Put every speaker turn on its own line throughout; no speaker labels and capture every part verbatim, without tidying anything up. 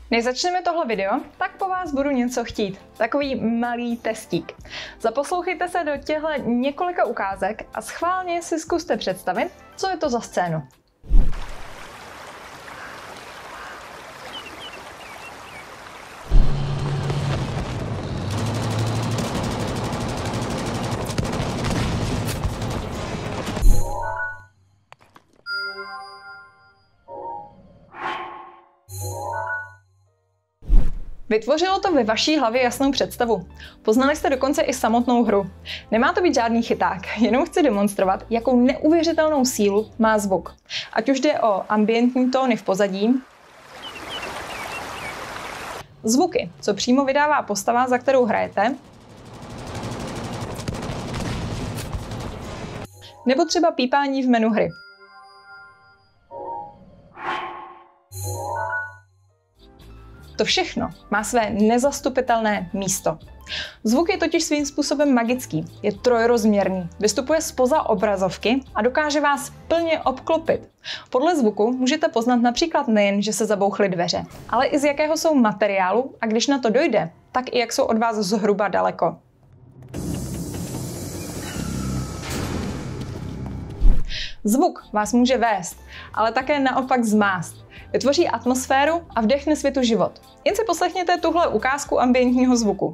Než začneme tohle video, tak po vás budu něco chtít. Takový malý testík. Zaposlouchejte se do těchto několika ukázek a schválně si zkuste představit, co je to za scénu. Vytvořilo to ve vaší hlavě jasnou představu. Poznali jste dokonce i samotnou hru. Nemá to být žádný chyták, jenom chci demonstrovat, jakou neuvěřitelnou sílu má zvuk. Ať už jde o ambientní tóny v pozadí, zvuky, co přímo vydává postava, za kterou hrajete, nebo třeba pípání v menu hry. To všechno má své nezastupitelné místo. Zvuk je totiž svým způsobem magický, je trojrozměrný, vystupuje zpoza obrazovky a dokáže vás plně obklopit. Podle zvuku můžete poznat například nejen, že se zabouchly dveře, ale i z jakého jsou materiálu a když na to dojde, tak i jak jsou od vás zhruba daleko. Zvuk vás může vést, ale také naopak zmást. Vytvoří atmosféru a vdechne světu život. Jen si poslechněte tuhle ukázku ambientního zvuku.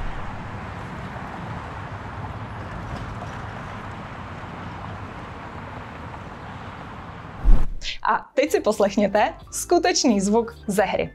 A teď si poslechněte skutečný zvuk ze hry.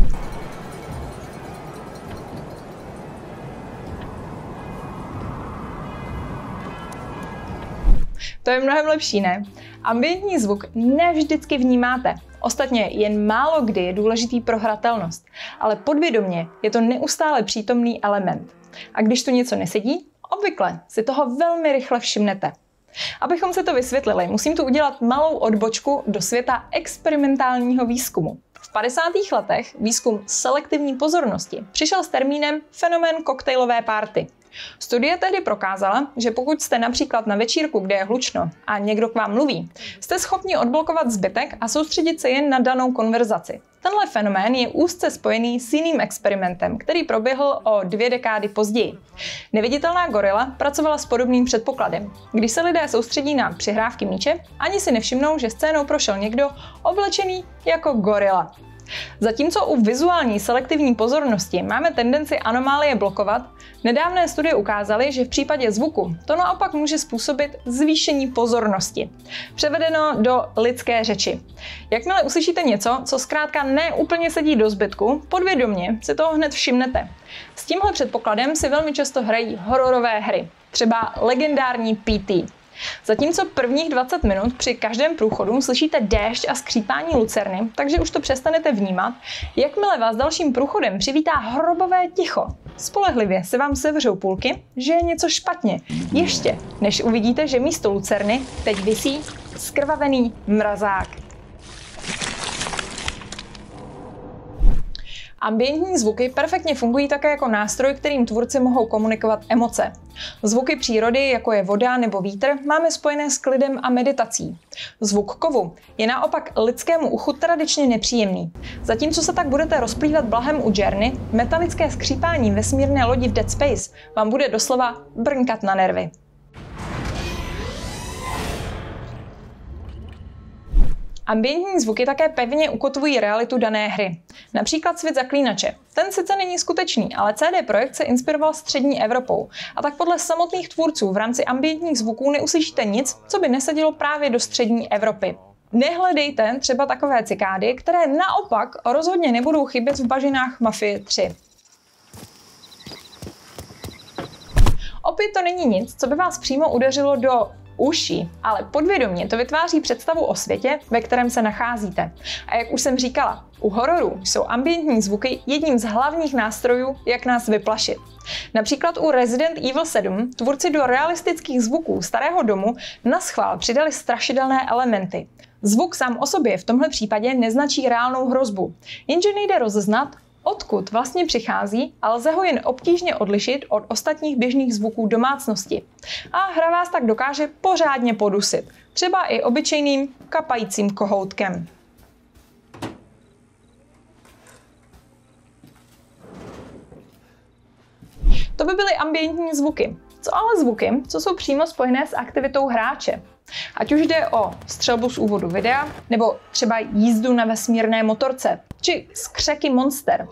To je mnohem lepší, ne? Ambientní zvuk ne vždycky vnímáte. Ostatně jen málo kdy je důležitý pro hratelnost, ale podvědomě je to neustále přítomný element. A když tu něco nesedí, obvykle si toho velmi rychle všimnete. Abychom se to vysvětlili, musím tu udělat malou odbočku do světa experimentálního výzkumu. V padesátých letech výzkum selektivní pozornosti přišel s termínem fenomén koktejlové party. Studie tehdy prokázala, že pokud jste například na večírku, kde je hlučno a někdo k vám mluví, jste schopni odblokovat zbytek a soustředit se jen na danou konverzaci. Tenhle fenomén je úzce spojený s jiným experimentem, který proběhl o dvě dekády později. Neviditelná gorila pracovala s podobným předpokladem. Když se lidé soustředí na přihrávky míče, ani si nevšimnou, že scénou prošel někdo oblečený jako gorila. Zatímco u vizuální selektivní pozornosti máme tendenci anomálie blokovat, nedávné studie ukázaly, že v případě zvuku to naopak může způsobit zvýšení pozornosti. Převedeno do lidské řeči. Jakmile uslyšíte něco, co zkrátka ne úplně sedí do zbytku, podvědomě si toho hned všimnete. S tímhle předpokladem si velmi často hrají hororové hry, třeba legendární P T. Zatímco prvních dvacet minut při každém průchodu slyšíte déšť a skřípání lucerny, takže už to přestanete vnímat, jakmile vás dalším průchodem přivítá hrobové ticho. Spolehlivě se vám sevřou půlky, že je něco špatně, ještě než uvidíte, že místo lucerny teď visí zkrvavený mrazák. Ambientní zvuky perfektně fungují také jako nástroj, kterým tvůrci mohou komunikovat emoce. Zvuky přírody, jako je voda nebo vítr, máme spojené s klidem a meditací. Zvuk kovu je naopak lidskému uchu tradičně nepříjemný. Zatímco se tak budete rozplývat blahem u Journey, metalické skřípání vesmírné lodi v Dead Space vám bude doslova brnkat na nervy. Ambientní zvuky také pevně ukotvují realitu dané hry. Například Svět zaklínače. Ten sice není skutečný, ale C D Projekt se inspiroval střední Evropou. A tak podle samotných tvůrců v rámci ambientních zvuků neuslyšíte nic, co by nesedělo právě do střední Evropy. Nehledejte třeba takové cikády, které naopak rozhodně nebudou chybět v bažinách Mafie tři. Opět to není nic, co by vás přímo udeřilo do uší, ale podvědomě to vytváří představu o světě, ve kterém se nacházíte. A jak už jsem říkala, u hororu jsou ambientní zvuky jedním z hlavních nástrojů, jak nás vyplašit. Například u Resident Evil sedm tvůrci do realistických zvuků starého domu naschvál přidali strašidelné elementy. Zvuk sám o sobě v tomhle případě neznačí reálnou hrozbu, jenže nejde rozeznat, odkud vlastně přichází a lze ho jen obtížně odlišit od ostatních běžných zvuků domácnosti. A hra vás tak dokáže pořádně podusit, třeba i obyčejným kapajícím kohoutkem. To by byly ambientní zvuky. Co ale zvuky, co jsou přímo spojené s aktivitou hráče? Ať už jde o střelbu z úvodu videa, nebo třeba jízdu na vesmírné motorce, či skřeky monster.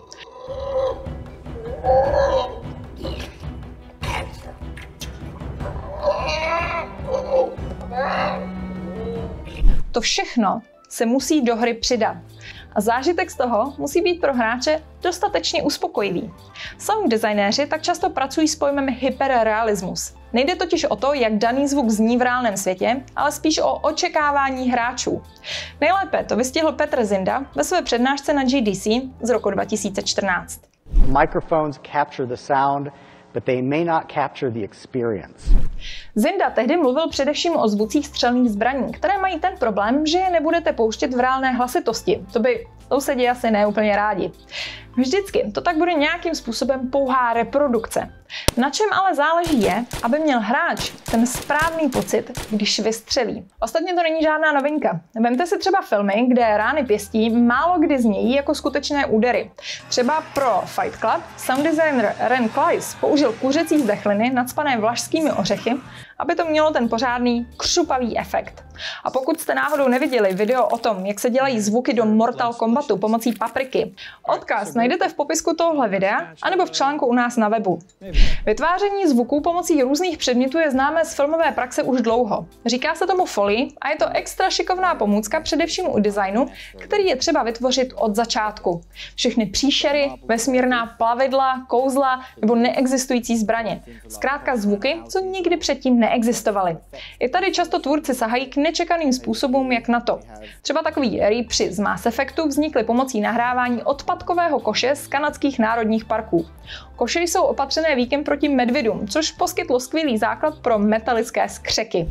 To všechno se musí do hry přidat. A zážitek z toho musí být pro hráče dostatečně uspokojivý. Sound designéři tak často pracují s pojmem hyperrealismus. Nejde totiž o to, jak daný zvuk zní v reálném světě, ale spíš o očekávání hráčů. Nejlépe to vystihl Petr Zinda ve své přednášce na G D C z roku dva tisíce čtrnáct.
Microphones capture the sound, but they may not capture the experience.
Zinda tehdy mluvil především o zvucích střelných zbraní, které mají ten problém, že je nebudete pouštět v reálné hlasitosti. To by sousedi asi neúplně rádi. Vždycky to tak bude nějakým způsobem pouhá reprodukce. Na čem ale záleží je, aby měl hráč ten správný pocit, když vystřelí. Ostatně to není žádná novinka. Vemte si třeba filmy, kde rány pěstí málo kdy znějí jako skutečné údery. Třeba pro Fight Club sound designer Ren Klyce použil kuřecí zdechliny nacpané vlašskými ořechy, aby to mělo ten pořádný křupavý efekt. A pokud jste náhodou neviděli video o tom, jak se dělají zvuky do Mortal Kombatu pomocí papriky, odkaz najdete v popisku tohohle videa anebo v článku u nás na webu. Vytváření zvuků pomocí různých předmětů je známé z filmové praxe už dlouho. Říká se tomu Foley a je to extra šikovná pomůcka především u designu, který je třeba vytvořit od začátku. Všechny příšery, vesmírná plavidla, kouzla nebo neexistující zbraně. Zkrátka zvuky, co nikdy předtím neexistovaly. I tady často tvůrci sahají k nečekaným způsobům, jak na to. Třeba takový rýpři z Mass Effectu vznikly pomocí nahrávání odpadkového koše z kanadských národních parků. Koše jsou opatřené víkem proti medvědům, což poskytlo skvělý základ pro metalické skřeky.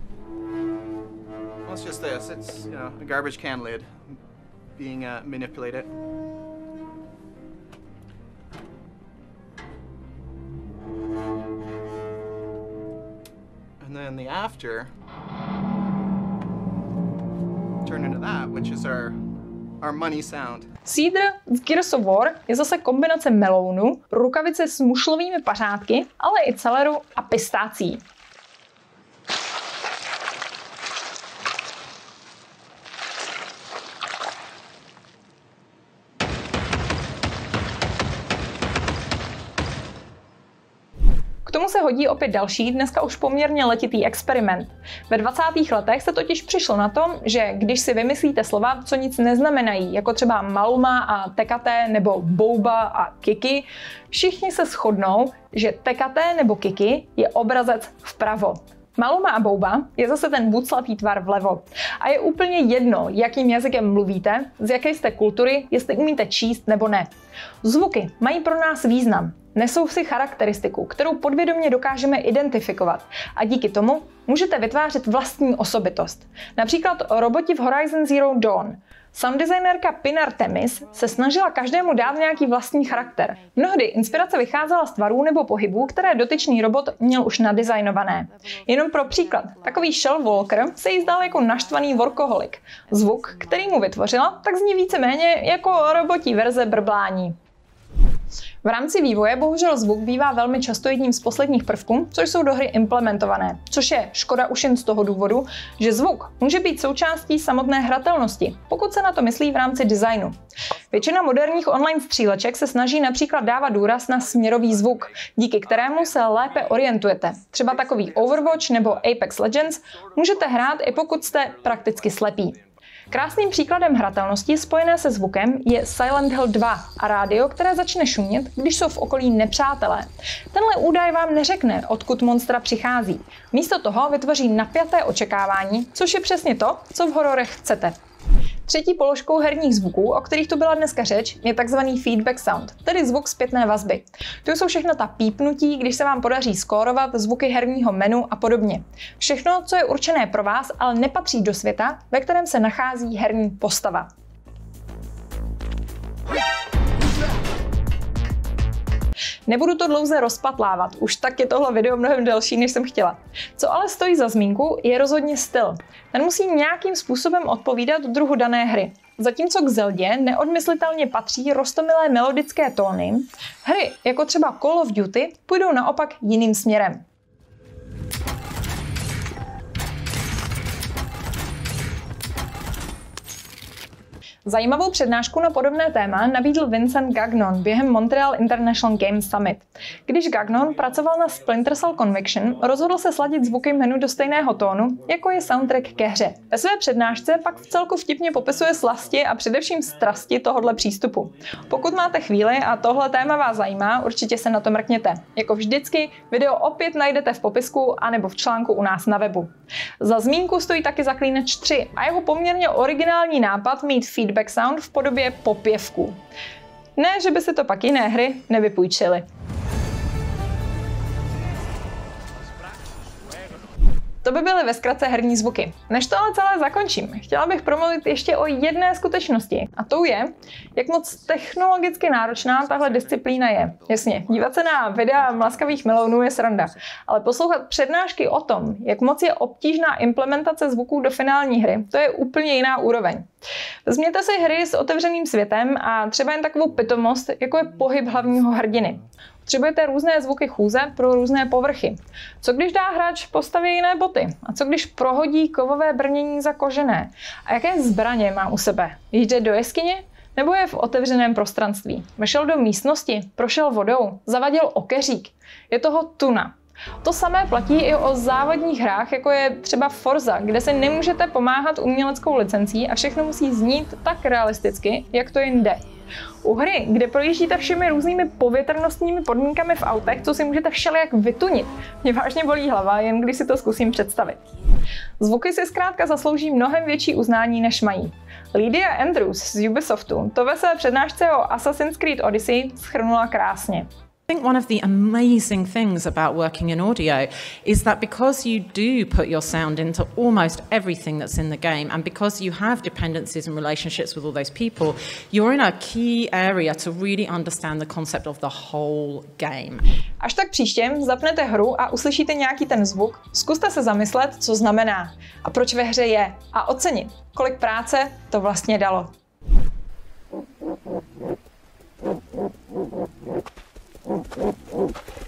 It's just this. It's, you know, a garbage can lid being uh, manipulated. And then the after turn into that, which is our our money sound.
Cedr z Gears of War je zase kombinace melounu, rukavice s mušlovými pařádky, ale i celeru a pistácií. K tomu se hodí opět další, dneska už poměrně letitý experiment. Ve dvacátých letech se totiž přišlo na to, že když si vymyslíte slova, co nic neznamenají, jako třeba maluma a tekaté nebo bouba a kiki, všichni se shodnou, že tekaté nebo kiki je obrazec vpravo. Maluma a bouba je zase ten buclatý tvar vlevo. A je úplně jedno, jakým jazykem mluvíte, z jaké jste kultury, jestli umíte číst nebo ne. Zvuky mají pro nás význam. Nesou si charakteristiku, kterou podvědomě dokážeme identifikovat a díky tomu můžete vytvářet vlastní osobitost. Například roboti v Horizon Zero Dawn. Sound designérka Pinar Temis se snažila každému dát nějaký vlastní charakter. Mnohdy inspirace vycházela z tvarů nebo pohybů, které dotyčný robot měl už nadizajnované. Jenom pro příklad, takový Shell Walker se jí zdal jako naštvaný workoholik. Zvuk, který mu vytvořila, tak zní víceméně jako robotí verze brblání. V rámci vývoje bohužel zvuk bývá velmi často jedním z posledních prvků, což jsou do hry implementované, což je škoda už jen z toho důvodu, že zvuk může být součástí samotné hratelnosti, pokud se na to myslí v rámci designu. Většina moderních online stříleček se snaží například dávat důraz na směrový zvuk, díky kterému se lépe orientujete. Třeba takový Overwatch nebo Apex Legends můžete hrát i pokud jste prakticky slepí. Krásným příkladem hratelnosti spojené se zvukem je Silent Hill dva a rádio, které začne šumět, když jsou v okolí nepřátelé. Tenhle údaj vám neřekne, odkud monstra přichází. Místo toho vytvoří napjaté očekávání, což je přesně to, co v hororech chcete. Třetí položkou herních zvuků, o kterých tu byla dneska řeč, je takzvaný feedback sound, tedy zvuk zpětné vazby. To jsou všechno ta pípnutí, když se vám podaří skórovat zvuky herního menu a podobně. Všechno, co je určené pro vás, ale nepatří do světa, ve kterém se nachází herní postava. Nebudu to dlouze rozpatlávat, už tak je tohle video mnohem delší, než jsem chtěla. Co ale stojí za zmínku, je rozhodně styl. Ten musí nějakým způsobem odpovídat druhu dané hry. Zatímco k Zeldě neodmyslitelně patří roztomilé melodické tóny, hry jako třeba Call of Duty půjdou naopak jiným směrem. Zajímavou přednášku na podobné téma nabídl Vincent Gagnon během Montreal International Games Summit. Když Gagnon pracoval na Splinter Cell Conviction, rozhodl se sladit zvuky menu do stejného tónu, jako je soundtrack ke hře. Ve své přednášce pak vcelku vtipně popisuje slasti a především strasti tohoto přístupu. Pokud máte chvíli a tohle téma vás zajímá, určitě se na to mrkněte. Jako vždycky, video opět najdete v popisku anebo v článku u nás na webu. Za zmínku stojí taky Zaklínač tři a jeho poměrně originální nápad mít feedback sound v podobě popěvků. Ne, že by si to pak jiné hry nevypůjčily. To by byly ve zkratce herní zvuky. Než to ale celé zakončím, chtěla bych promluvit ještě o jedné skutečnosti. A to je, jak moc technologicky náročná tahle disciplína je. Jasně, dívat se na videa mlaskavých melounů je sranda, ale poslouchat přednášky o tom, jak moc je obtížná implementace zvuků do finální hry, to je úplně jiná úroveň. Vezměte si hry s otevřeným světem a třeba jen takovou pitomost, jako je pohyb hlavního hrdiny. Potřebujete různé zvuky chůze pro různé povrchy. Co když dá hráč postavě jiné boty? A co když prohodí kovové brnění za kožené? A jaké zbraně má u sebe? Jde do jeskyně? Nebo je v otevřeném prostranství? Vešel do místnosti? Prošel vodou? Zavadil okeřík? Je toho tuna. To samé platí i o závadních hrách, jako je třeba Forza, kde si nemůžete pomáhat uměleckou licencí a všechno musí znít tak realisticky, jak to jen jde. U hry, kde projíždíte všemi různými povětrnostními podmínkami v autech, co si můžete všelijak vytunit, mě vážně bolí hlava, jen když si to zkusím představit. Zvuky si zkrátka zaslouží mnohem větší uznání, než mají. Lydia Andrews z Ubisoftu to ve své přednášce o Assassin's Creed Odyssey shrnula krásně.
I think one of the amazing things about working in audio is that because you do put your sound into almost everything that's in the game, and because you have dependencies and relationships with all those people, you're in a key area to really understand the concept of the whole game.
Až tak příště zapnete hru a uslyšíte nějaký ten zvuk, zkuste se zamyslet, co znamená a proč ve hře je a ocenit, kolik práce to vlastně dalo. Thank you.